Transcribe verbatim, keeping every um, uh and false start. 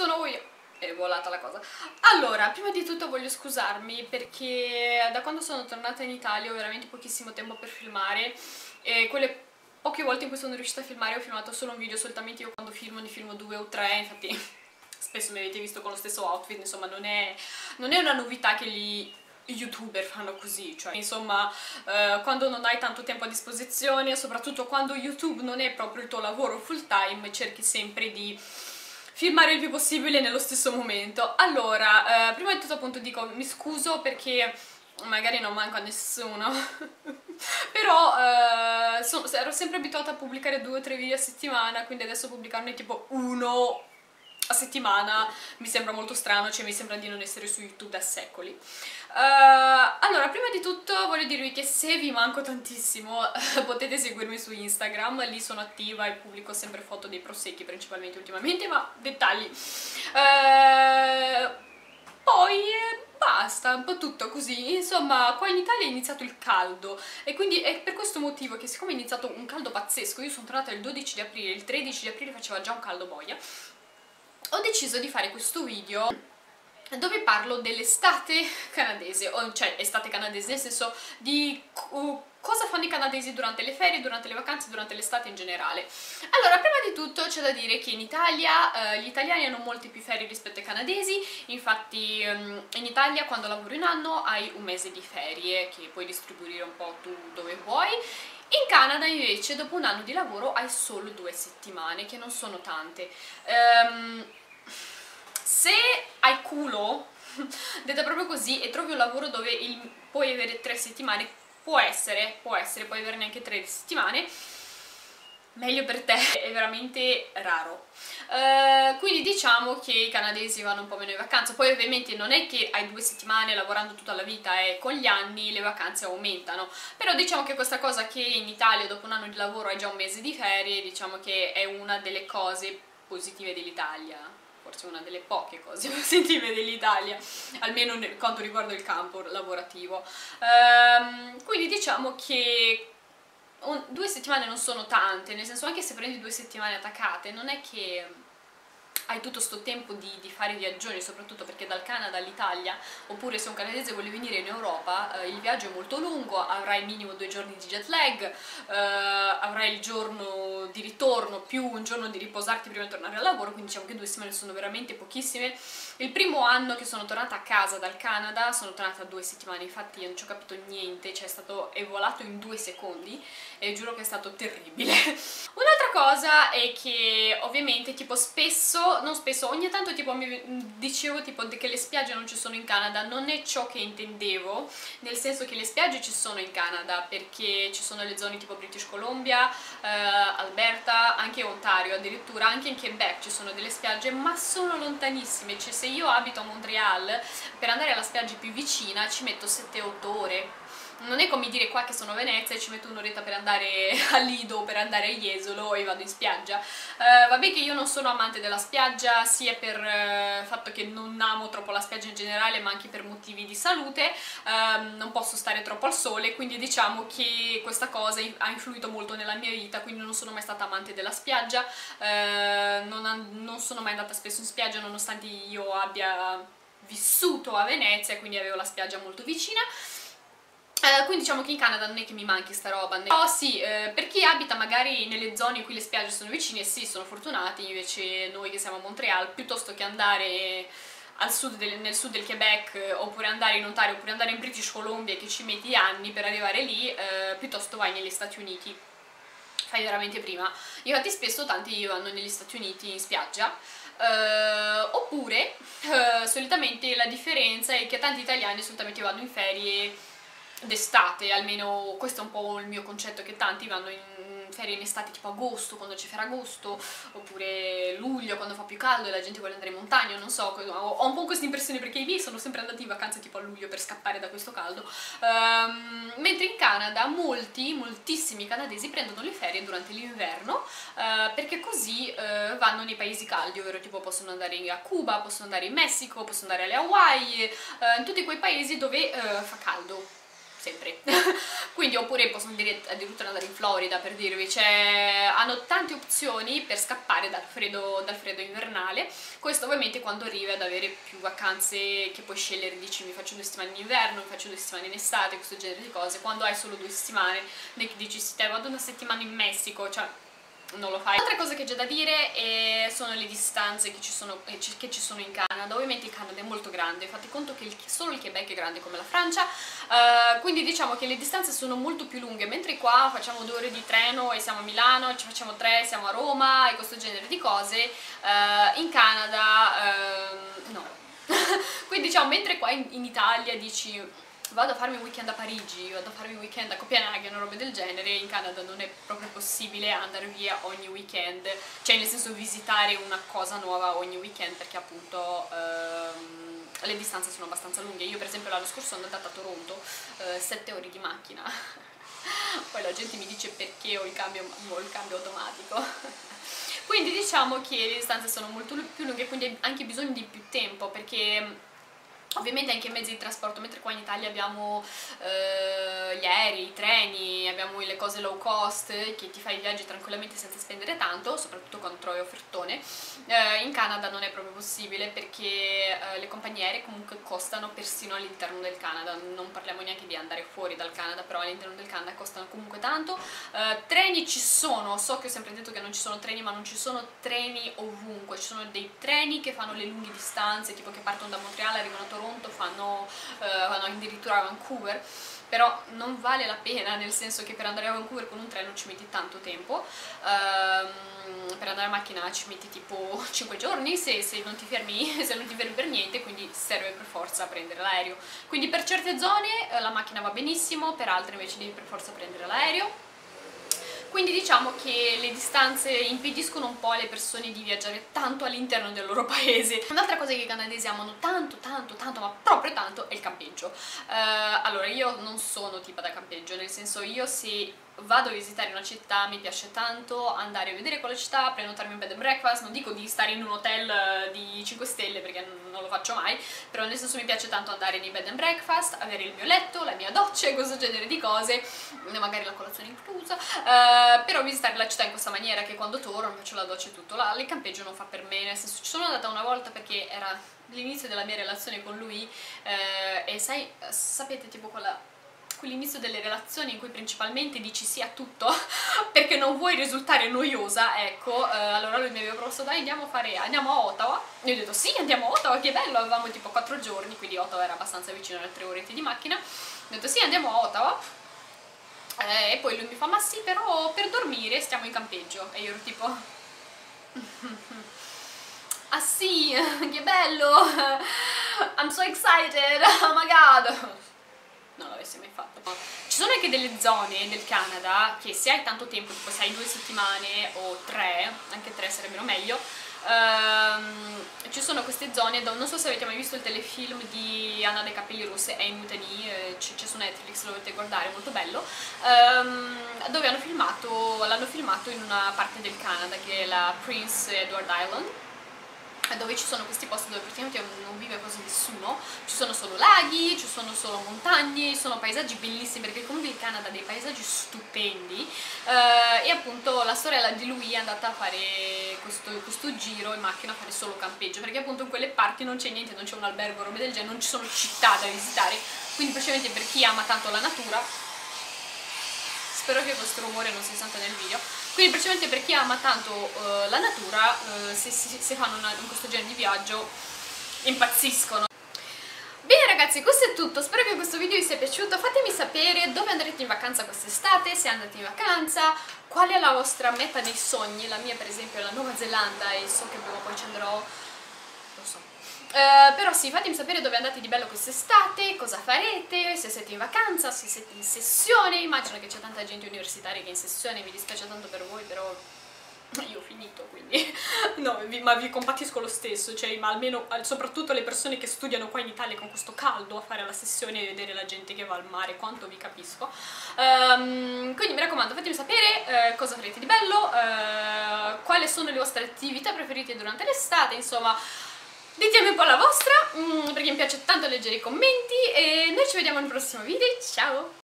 sono io. È volata la cosa. Allora, prima di tutto voglio scusarmi perché da quando sono tornata in Italia ho veramente pochissimo tempo per filmare e quelle poche volte in cui sono riuscita a filmare ho filmato solo un video. Solitamente io quando filmo ne filmo due o tre, infatti spesso mi avete visto con lo stesso outfit, insomma non è, non è una novità che gli youtuber fanno così, cioè insomma eh, quando non hai tanto tempo a disposizione, soprattutto quando YouTube non è proprio il tuo lavoro full time, cerchi sempre di filmare il più possibile nello stesso momento. Allora, eh, prima di tutto appunto dico, mi scuso perché magari non manco a nessuno, però eh, so, ero sempre abituata a pubblicare due o tre video a settimana, quindi adesso pubblicarne tipo uno a settimana mi sembra molto strano, cioè mi sembra di non essere su YouTube da secoli. Uh, allora, prima di tutto voglio dirvi che se vi manco tantissimo potete seguirmi su Instagram, lì sono attiva e pubblico sempre foto dei prosecchi principalmente ultimamente, ma dettagli. Uh, poi eh, basta, un po' tutto così. Insomma, qua in Italia è iniziato il caldo e quindi è per questo motivo che, siccome è iniziato un caldo pazzesco, io sono tornata il dodici di aprile, il tredici di aprile faceva già un caldo boia, ho deciso di fare questo video dove parlo dell'estate canadese, o cioè estate canadese nel senso di cosa fanno i canadesi durante le ferie, durante le vacanze, durante l'estate in generale. Allora, prima di tutto c'è da dire che in Italia eh, gli italiani hanno molte più ferie rispetto ai canadesi, infatti ehm, in Italia quando lavori un anno hai un mese di ferie che puoi distribuire un po' tu dove vuoi. In Canada invece dopo un anno di lavoro hai solo due settimane, che non sono tante. Um, se hai culo, detta proprio così, e trovi un lavoro dove il, puoi avere tre settimane, può essere, può essere, puoi averne anche tre settimane, meglio per te, è veramente raro. Uh, quindi diciamo che i canadesi vanno un po' meno in vacanza. Poi ovviamente non è che hai due settimane lavorando tutta la vita e con gli anni le vacanze aumentano, però diciamo che questa cosa che in Italia dopo un anno di lavoro hai già un mese di ferie, diciamo che è una delle cose positive dell'Italia, forse una delle poche cose positive dell'Italia, almeno per quanto riguarda il campo lavorativo. Uh, quindi diciamo che Un, due settimane non sono tante, nel senso, anche se prendi due settimane attaccate non è che hai tutto sto tempo di, di fare viaggioni, soprattutto perché dal Canada all'Italia, oppure se un canadese vuole venire in Europa, eh, il viaggio è molto lungo, avrai minimo due giorni di jet lag, eh, avrai il giorno di ritorno più un giorno di riposarti prima di tornare al lavoro, quindi diciamo che due settimane sono veramente pochissime. Il primo anno che sono tornata a casa dal Canada sono tornata due settimane, infatti io non ci ho capito niente, cioè è stato è volato in due secondi e giuro che è stato terribile. Un'altra cosa è che ovviamente tipo spesso, non spesso, ogni tanto tipo mi dicevo tipo che le spiagge non ci sono in Canada, non è ciò che intendevo, nel senso che le spiagge ci sono in Canada perché ci sono le zone tipo British Columbia, eh, Alberta, anche Ontario, addirittura anche in Quebec ci sono delle spiagge, ma sono lontanissime, cioè se io abito a Montreal per andare alla spiaggia più vicina ci metto sette otto ore. Non è come dire qua che sono a Venezia e ci metto un'oretta per andare a Lido o per andare a Jesolo e vado in spiaggia. Uh, vabbè che io non sono amante della spiaggia, sia per il uh, fatto che non amo troppo la spiaggia in generale, ma anche per motivi di salute. Uh, non posso stare troppo al sole, quindi diciamo che questa cosa ha influito molto nella mia vita, quindi non sono mai stata amante della spiaggia, uh, non, non sono mai andata spesso in spiaggia, nonostante io abbia vissuto a Venezia, quindi avevo la spiaggia molto vicina. Uh, quindi diciamo che in Canada non è che mi manchi sta roba, però sì, eh, per chi abita magari nelle zone in cui le spiagge sono vicine, sì, sono fortunati, invece noi che siamo a Montreal, piuttosto che andare al sud del, nel sud del Quebec, oppure andare in Ontario, oppure andare in British Columbia che ci metti anni per arrivare lì, eh, piuttosto vai negli Stati Uniti, fai veramente prima. Infatti spesso tanti vanno negli Stati Uniti in spiaggia, uh, oppure uh, solitamente la differenza è che tanti italiani solitamente vanno in ferie d'estate, almeno questo è un po' il mio concetto, che tanti vanno in ferie in estate tipo agosto, quando c'è Ferragosto, oppure luglio quando fa più caldo e la gente vuole andare in montagna, non so, ho un po' questa impressione perché i miei sono sempre andati in vacanza tipo a luglio per scappare da questo caldo, um, mentre in Canada molti, moltissimi canadesi prendono le ferie durante l'inverno, uh, perché così uh, vanno nei paesi caldi, ovvero tipo possono andare a Cuba, possono andare in Messico, possono andare alle Hawaii, uh, in tutti quei paesi dove uh, fa caldo. sempre. Quindi, oppure possono dire addirittura andare in Florida, per dirvi, cioè hanno tante opzioni per scappare dal freddo, dal freddo invernale. Questo ovviamente quando arrivi ad avere più vacanze che puoi scegliere, dici mi faccio due settimane in inverno, mi faccio due settimane in estate, questo genere di cose. Quando hai solo due settimane, ne dici sì, te vado una settimana in Messico, cioè non lo fai. Altra cosa che c'è da dire è, sono le distanze che ci, sono, che ci sono in Canada. Ovviamente il Canada è molto grande, fate conto che il, solo il Quebec è grande come la Francia, uh, quindi diciamo che le distanze sono molto più lunghe, mentre qua facciamo due ore di treno e siamo a Milano, ci facciamo tre e siamo a Roma e questo genere di cose. Uh, in Canada uh, no. Quindi diciamo, mentre qua in, in Italia dici vado a farmi un weekend a Parigi, vado a farmi un weekend a Copenaghen o robe del genere, in Canada non è proprio possibile andare via ogni weekend, cioè nel senso visitare una cosa nuova ogni weekend, perché appunto ehm, le distanze sono abbastanza lunghe. Io per esempio l'anno scorso sono andata a Toronto, eh, sette ore di macchina, poi la gente mi dice perché ho il cambio, ho il cambio automatico. Quindi diciamo che le distanze sono molto più lunghe, quindi hai anche bisogno di più tempo, perché ovviamente anche i mezzi di trasporto, mentre qua in Italia abbiamo eh, gli aerei, i treni, abbiamo le cose low cost che ti fai i viaggi tranquillamente senza spendere tanto, soprattutto quando trovi offertone, eh, in Canada non è proprio possibile, perché eh, le compagnie aeree comunque costano persino all'interno del Canada, non parliamo neanche di andare fuori dal Canada, però all'interno del Canada costano comunque tanto. Eh, treni ci sono, so che ho sempre detto che non ci sono treni, ma non ci sono treni ovunque, ci sono dei treni che fanno le lunghe distanze, tipo che partono da Montreal, arrivano a Toronto, fanno, eh, vanno addirittura a Vancouver, però non vale la pena, nel senso che per andare a Vancouver con un treno ci metti tanto tempo, ehm, per andare a macchina ci metti tipo cinque giorni se, se, non ti fermi, se non ti fermi per niente, quindi serve per forza prendere l'aereo. Quindi per certe zone eh, la macchina va benissimo, per altre invece devi per forza prendere l'aereo. Quindi diciamo che le distanze impediscono un po' alle persone di viaggiare tanto all'interno del loro paese. Un'altra cosa che i canadesi amano tanto, tanto, tanto, ma proprio tanto, è il campeggio. Uh, allora, io non sono tipa da campeggio, nel senso, io se vado a visitare una città mi piace tanto andare a vedere quella città, prenotarmi un bed and breakfast, non dico di stare in un hotel di cinque stelle perché non lo faccio mai, però nel senso mi piace tanto andare nei bed and breakfast, avere il mio letto, la mia doccia e questo genere di cose, magari la colazione inclusa, uh, però visitare la città in questa maniera che quando torno mi faccio la doccia e tutto. La, il campeggio non fa per me, nel senso ci sono andata una volta perché era l'inizio della mia relazione con lui eh, e sai, sapete tipo quella l'inizio delle relazioni in cui principalmente dici sì a tutto perché non vuoi risultare noiosa, ecco, eh, allora lui mi aveva proposto dai andiamo a fare, andiamo a Ottawa, e io ho detto sì andiamo a Ottawa, che bello, avevamo tipo quattro giorni, quindi Ottawa era abbastanza vicino, alle tre orette di macchina, ho detto sì andiamo a Ottawa, eh, e poi lui mi fa ma sì però per dormire stiamo in campeggio, e io ero tipo ah sì, che bello, I'm so excited, oh my god, non l'avessi mai fatto. Ci sono anche delle zone del Canada che se hai tanto tempo, tipo se hai due settimane o tre, anche tre sarebbero meglio, ehm, ci sono queste zone dove, non so se avete mai visto il telefilm di Anna dei Capelli Rossi, È in Mutiny, eh, c'è su Netflix, lo dovete guardare, molto bello, ehm, dove hanno filmato, l'hanno filmato in una parte del Canada che è la Prince Edward Island, dove ci sono questi posti dove praticamente non vive quasi nessuno, ci sono solo laghi, ci sono solo montagne, sono paesaggi bellissimi, perché comunque il Canada ha dei paesaggi stupendi, eh, e appunto la sorella di lui è andata a fare questo, questo giro in macchina a fare solo campeggio, perché appunto in quelle parti non c'è niente, non c'è un albergo, robe del genere, non ci sono città da visitare, quindi praticamente per chi ama tanto la natura, spero che questo rumore non si senta nel video, quindi praticamente per chi ama tanto uh, la natura, uh, se, se, se fanno una, in questo genere di viaggio impazziscono. Bene ragazzi, questo è tutto, spero che questo video vi sia piaciuto, fatemi sapere dove andrete in vacanza quest'estate, se andate in vacanza, qual è la vostra meta dei sogni. La mia per esempio è la Nuova Zelanda e so che prima o poi ci andrò, lo so. Uh, però sì, fatemi sapere dove andate di bello quest'estate, cosa farete, se siete in vacanza, se siete in sessione. Immagino che c'è tanta gente universitaria che è in sessione, mi dispiace tanto per voi, però io ho finito, quindi no, vi, ma vi compatisco lo stesso, cioè, ma almeno, soprattutto le persone che studiano qua in Italia con questo caldo a fare la sessione e vedere la gente che va al mare, quanto vi capisco. Um, quindi mi raccomando, fatemi sapere uh, cosa farete di bello, uh, quali sono le vostre attività preferite durante l'estate, insomma. Ditemi un po' la vostra, mm, perché mi piace tanto leggere i commenti e noi ci vediamo nel prossimo video, ciao!